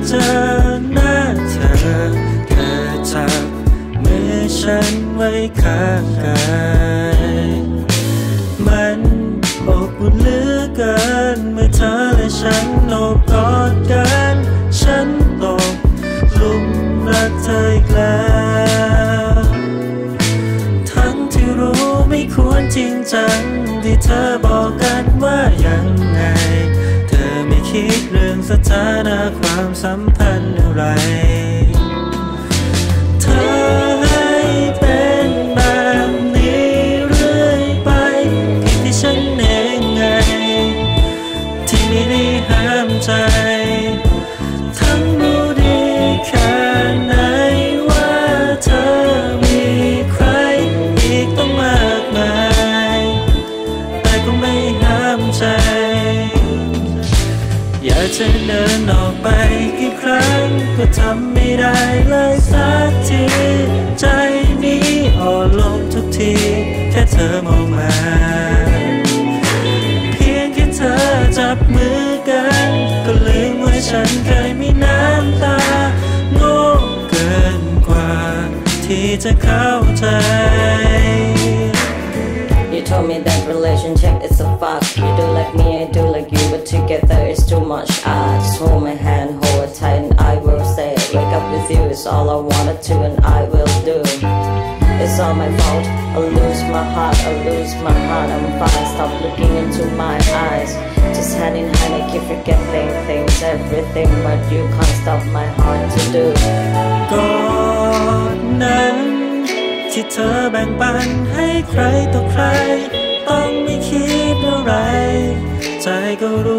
เจอหน้าเธอจับมือฉันไว้ข้างกายมันอบอุ่นเหลือเกินเมื่อเธอและฉันโอบกอดกันฉันตกหลุมรักเธออีกแล้วทั้งที่รู้ไม่ควรจริงจังที่เธอบอกกันว่ายังไงเธอไม่คิดเรื่องสถานะความสัมพันธ์อะไรเธอให้เป็นแบบนี้เรื่อยไปผิดที่ฉันเองไงที่ไม่ได้ห้ามใจทั้งรู้ดีแค่ไหนว่าเธอมีใครอีกต้องมากมายแต่ก็ไม่ห้ามใจอยากจะเดินออกไปกี่ครั้งก็ทำไม่ได้เลยสักทีใจนี้อ่อนลงทุกทีแค่เธอมองมาเพียงแค่เธอจับมือกันก็ลืมว่าฉันเคยมีน้ำตาโง่เกินกว่าที่จะเข้าใจ You told me that relationship is a fuck. You do like me, I do like you, but together it's too much. I just hold my hand, hold it tight, and I will say, wake up with you is all I wanted to, and I will do. It's all my fault. I lose my heart, I lose my heart. I'm fine. Stop looking into my eyes. Just hand in hand, I keep forgetting things, everything, but you can't stop my heart to do. ก่อนนั้นที่เธอแบ่งปันให้ใครต่อใครต้องไม่คิดอะไรใจก็รู้